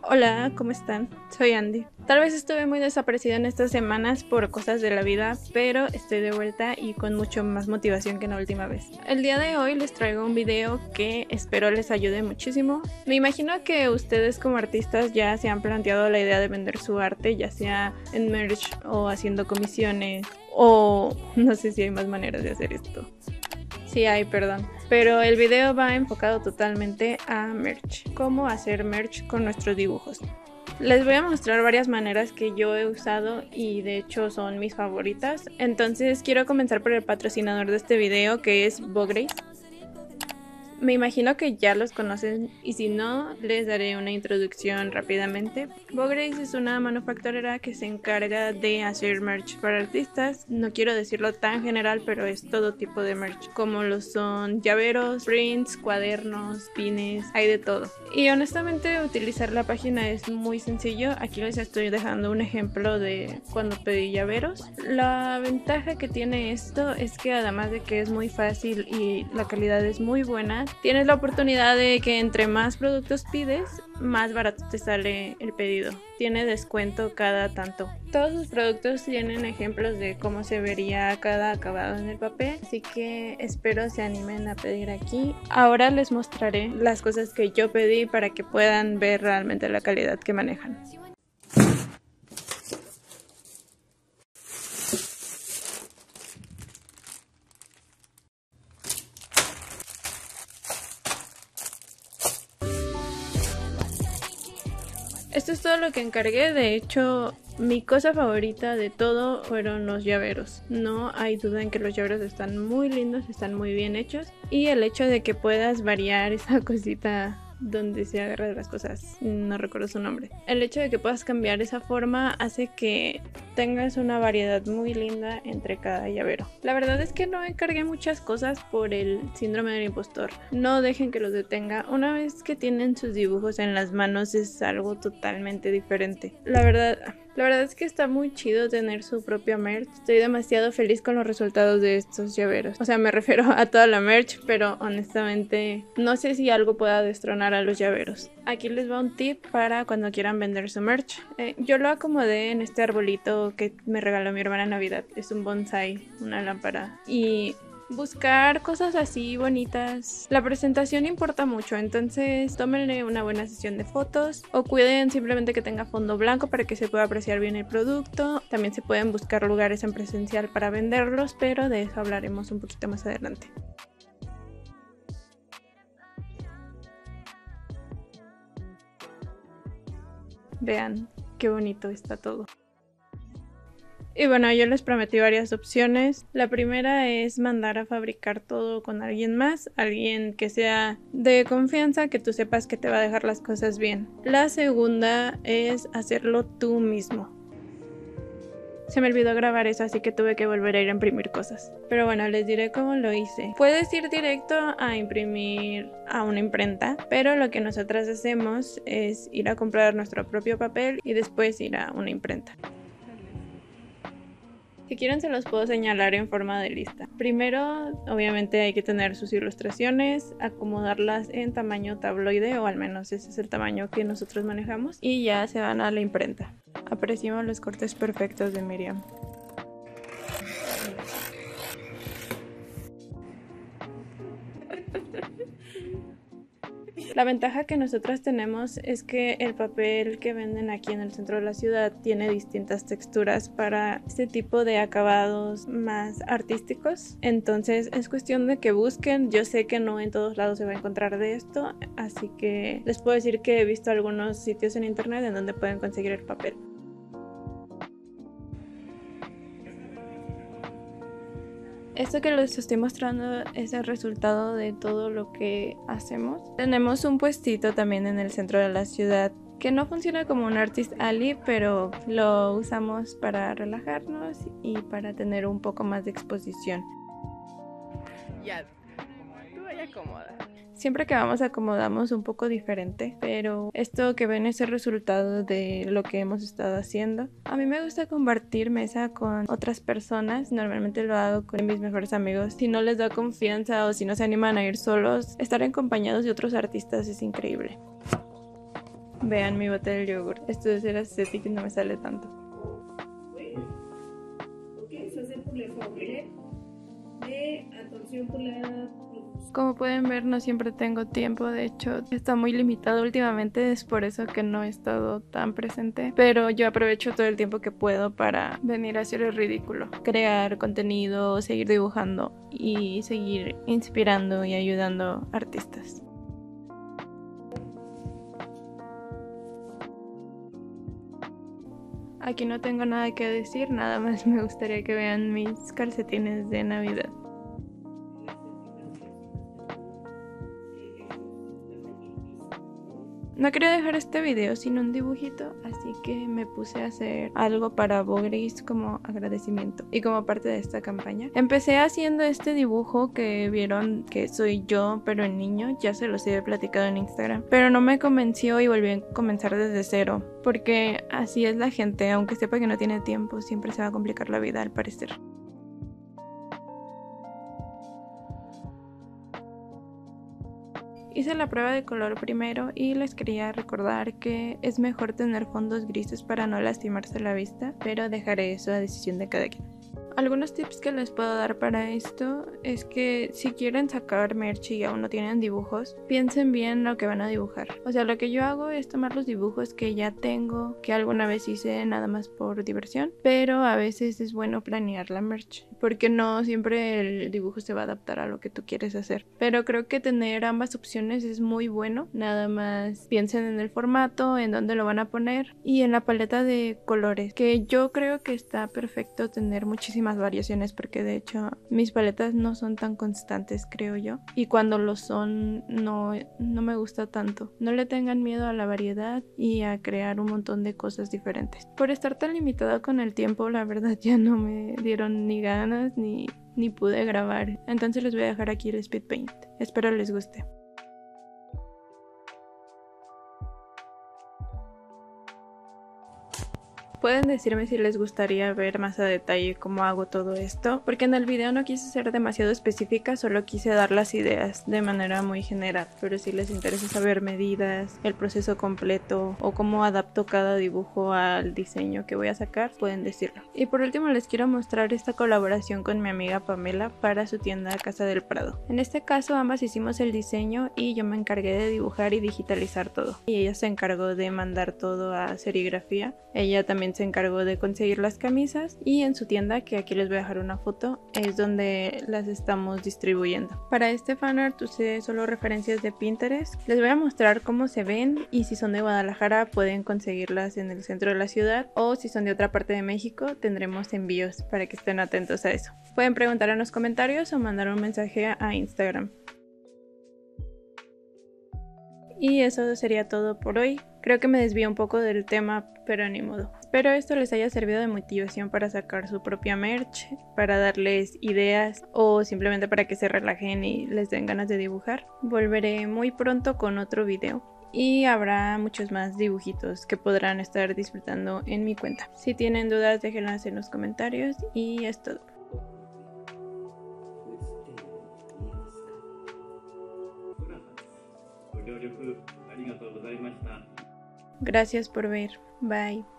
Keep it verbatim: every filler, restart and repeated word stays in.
Hola, ¿cómo están? Soy Andy. Tal vez estuve muy desaparecida en estas semanas por cosas de la vida, pero estoy de vuelta y con mucho más motivación que la última vez. El día de hoy les traigo un video que espero les ayude muchísimo. Me imagino que ustedes como artistas ya se han planteado la idea de vender su arte, ya sea en merch o haciendo comisiones, o no sé si hay más maneras de hacer esto. Sí hay, perdón. Pero el video va enfocado totalmente a merch. Cómo hacer merch con nuestros dibujos. Les voy a mostrar varias maneras que yo he usado y de hecho son mis favoritas. Entonces quiero comenzar por el patrocinador de este video, que es Bograce. Me imagino que ya los conocen y si no, les daré una introducción rápidamente. Bograce es una manufacturera que se encarga de hacer merch para artistas. No quiero decirlo tan general, pero es todo tipo de merch, como lo son llaveros, prints, cuadernos, pines, hay de todo. Y honestamente utilizar la página es muy sencillo. Aquí les estoy dejando un ejemplo de cuando pedí llaveros. La ventaja que tiene esto es que además de que es muy fácil y la calidad es muy buena, tienes la oportunidad de que entre más productos pides, más barato te sale el pedido. Tiene descuento cada tanto. Todos sus productos tienen ejemplos de cómo se vería cada acabado en el papel, así que espero se animen a pedir aquí. Ahora les mostraré las cosas que yo pedí para que puedan ver realmente la calidad que manejan. Esto es todo lo que encargué. De hecho, mi cosa favorita de todo fueron los llaveros. No hay duda en que los llaveros están muy lindos, están muy bien hechos. Y el hecho de que puedas variar esa cosita donde se agarran las cosas, no recuerdo su nombre. El hecho de que puedas cambiar esa forma hace que tengas una variedad muy linda entre cada llavero. La verdad es que no encargué muchas cosas por el síndrome del impostor. No dejen que los detenga. Una vez que tienen sus dibujos en las manos es algo totalmente diferente. La verdad... La verdad es que está muy chido tener su propia merch. Estoy demasiado feliz con los resultados de estos llaveros. O sea, me refiero a toda la merch, pero honestamente no sé si algo pueda destronar a los llaveros. Aquí les va un tip para cuando quieran vender su merch. Eh, yo lo acomodé en este arbolito que me regaló mi hermana en Navidad. Es un bonsai, una lámpara. Y... buscar cosas así bonitas. La presentación importa mucho, entonces tómenle una buena sesión de fotos o cuiden simplemente que tenga fondo blanco para que se pueda apreciar bien el producto. También se pueden buscar lugares en presencial para venderlos, pero de eso hablaremos un poquito más adelante. Vean qué bonito está todo. Y bueno, yo les prometí varias opciones. La primera es mandar a fabricar todo con alguien más, alguien que sea de confianza, que tú sepas que te va a dejar las cosas bien. La segunda es hacerlo tú mismo. Se me olvidó grabar eso, así que tuve que volver a ir a imprimir cosas. Pero bueno, les diré cómo lo hice. Puedes ir directo a imprimir a una imprenta, pero lo que nosotras hacemos es ir a comprar nuestro propio papel y después ir a una imprenta. Si quieren se los puedo señalar en forma de lista. Primero, obviamente hay que tener sus ilustraciones, acomodarlas en tamaño tabloide, o al menos ese es el tamaño que nosotros manejamos, y ya se van a la imprenta. Apreciamos los cortes perfectos de Miriam. La ventaja que nosotros tenemos es que el papel que venden aquí en el centro de la ciudad tiene distintas texturas para este tipo de acabados más artísticos. Entonces es cuestión de que busquen. Yo sé que no en todos lados se va a encontrar de esto, así que les puedo decir que he visto algunos sitios en internet en donde pueden conseguir el papel. Esto que les estoy mostrando es el resultado de todo lo que hacemos. Tenemos un puestito también en el centro de la ciudad que no funciona como un artist alley, pero lo usamos para relajarnos y para tener un poco más de exposición. Ya, tú vaya cómoda. Siempre que vamos acomodamos un poco diferente, pero esto que ven es el resultado de lo que hemos estado haciendo. A mí me gusta compartir mesa con otras personas, normalmente lo hago con mis mejores amigos. Si no les da confianza o si no se animan a ir solos, estar acompañados de otros artistas es increíble. Vean mi bote del yogur. Esto de ser ascético no me sale tanto. Como pueden ver, no siempre tengo tiempo. De hecho, está muy limitado últimamente. Es por eso que no he estado tan presente. Pero yo aprovecho todo el tiempo que puedo para venir a hacer el ridículo. Crear contenido, seguir dibujando y seguir inspirando y ayudando artistas. Aquí no tengo nada que decir, nada más me gustaría que vean mis calcetines de Navidad. No quería dejar este video sin un dibujito, así que me puse a hacer algo para Bogris como agradecimiento y como parte de esta campaña. Empecé haciendo este dibujo que vieron que soy yo, pero en niño, ya se los he platicado en Instagram, pero no me convenció y volví a comenzar desde cero, porque así es la gente, aunque sepa que no tiene tiempo, siempre se va a complicar la vida al parecer. Hice la prueba de color primero y les quería recordar que es mejor tener fondos grises para no lastimarse la vista, pero dejaré eso a decisión de cada quien. Algunos tips que les puedo dar para esto es que si quieren sacar merch y aún no tienen dibujos, piensen bien lo que van a dibujar. O sea, lo que yo hago es tomar los dibujos que ya tengo, que alguna vez hice nada más por diversión, pero a veces es bueno planear la merch, porque no siempre el dibujo se va a adaptar a lo que tú quieres hacer. Pero creo que tener ambas opciones es muy bueno. Nada más piensen en el formato, en dónde lo van a poner y en la paleta de colores, que yo creo que está perfecto tener muchísimas variaciones, porque de hecho mis paletas no son tan constantes, creo yo, y cuando lo son no, no me gusta tanto. No le tengan miedo a la variedad y a crear un montón de cosas diferentes. Por estar tan limitada con el tiempo, la verdad ya no me dieron ni ganas ni, ni pude grabar, entonces les voy a dejar aquí el speed paint. Espero les guste. Pueden decirme si les gustaría ver más a detalle cómo hago todo esto, porque en el video no quise ser demasiado específica, solo quise dar las ideas de manera muy general, pero si les interesa saber medidas, el proceso completo o cómo adapto cada dibujo al diseño que voy a sacar, pueden decirlo. Y por último les quiero mostrar esta colaboración con mi amiga Pamela para su tienda Casa del Prado. En este caso ambas hicimos el diseño y yo me encargué de dibujar y digitalizar todo, y ella se encargó de mandar todo a serigrafía. Ella también se encargó de conseguir las camisas y en su tienda, que aquí les voy a dejar una foto, es donde las estamos distribuyendo. Para este fanart usé solo referencias de Pinterest. Les voy a mostrar cómo se ven y si son de Guadalajara pueden conseguirlas en el centro de la ciudad, o si son de otra parte de México tendremos envíos para que estén atentos a eso. Pueden preguntar en los comentarios o mandar un mensaje a Instagram. Y eso sería todo por hoy. Creo que me desvío un poco del tema, pero ni modo. Espero esto les haya servido de motivación para sacar su propia merch, para darles ideas o simplemente para que se relajen y les den ganas de dibujar. Volveré muy pronto con otro video y habrá muchos más dibujitos que podrán estar disfrutando en mi cuenta. Si tienen dudas déjenlas en los comentarios y es todo. Gracias por ver. Bye.